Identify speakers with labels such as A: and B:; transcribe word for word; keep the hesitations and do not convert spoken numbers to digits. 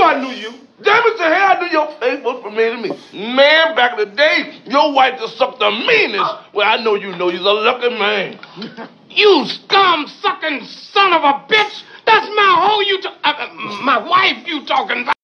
A: I knew you. Damn it to hell, I knew your face was familiar to me. Man, back in the day, your wife just sucked the meanest. Well, I know you know you're a lucky man.
B: You scum-sucking son of a bitch! That's my hoe you... Uh, my wife you talking about.